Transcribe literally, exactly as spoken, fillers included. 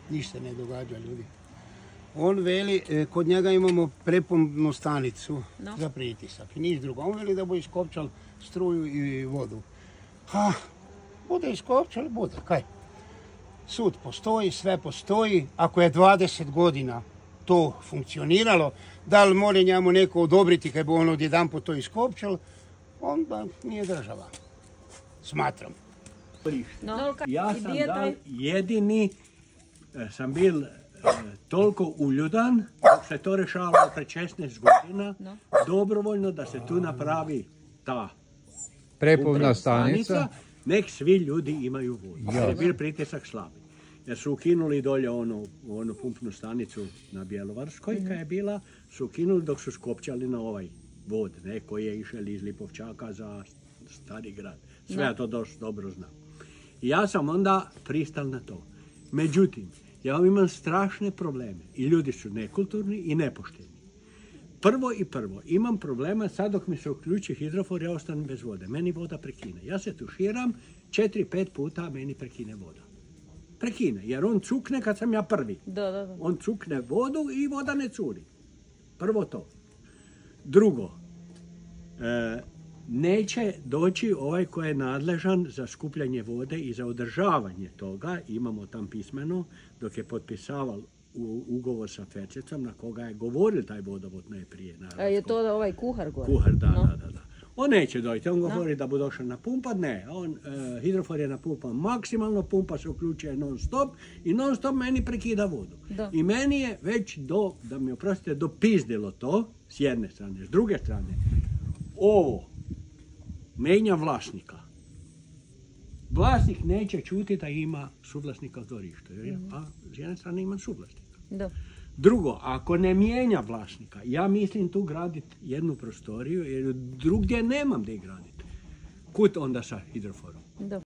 ništa ne događa ljudi. On veli, e, kod njega imamo prepumpnu stanicu no. za pritisak i niš drugo. On veli da bo iskopčal struju i vodu. Ha, bude iskopčal, bude, kaj? Sud postoji, sve postoji. Ako je dvadeset godina to funkcioniralo, da li mora njemu neko odobriti kad bi on odjedan po to iskopčal, onda nije država. Smatram. No, ja sam dal jedini, sam bil toliko uljudan, se to rešalo pred šestnaest godina, no. dobrovoljno da se tu napravi ta prepumpna stanica, nek svi ljudi imaju vodu. Jer je bil pritisak slabi. Jer su ukinuli dolje onu, onu pumpnu stanicu na Bjelovarskoj, mm-hmm. kad je bila, su ukinuli dok su skopčali na ovaj vod, ne, koji je išel iz Lipovčaka za Stari grad. Sve ja to dosta dobro znam. I ja sam onda pristal na to. Međutim, ja imam strašne probleme i ljudi su nekulturni i nepošteni. Prvo i prvo, imam problema sad dok mi se uključi hidrofor, ja ostanem bez vode. Meni voda prekine. Ja se tuširam, četiri, pet puta meni prekine voda. Prekine, jer on cukne kad sam ja prvi. Da, da, da. On cukne vodu i voda ne curi. Prvo to. Drugo, e, neće doći ovaj koji je nadležan za skupljanje vode i za održavanje toga, imamo tam pismeno, dok je potpisaval u ugovor sa Ferčecom, na koga je govoril taj vodovod najprije. A je to da ovaj kuhar govori? Kuhar, da, no. da, da, da. On neće doći, on govori no. da bu došao napumpat, ne. On, uh, hidrofor je napumpan maksimalno, pumpa se uključuje non stop i non stop meni prekida vodu. Da. I meni je već do, da mi oprostite, dopizdilo to, s jedne strane. S druge strane, ovo menja vlasnika. Vlasnik neće čuti da ima suvlasnika u dvorištu. Mm. A s jedne strane ima suvlasnika. Da. Drugo, ako ne mijenja vlasnika, ja mislim tu graditi jednu prostoriju, jer drugdje nemam gdje graditi. Kud onda sa hidroforom? Da.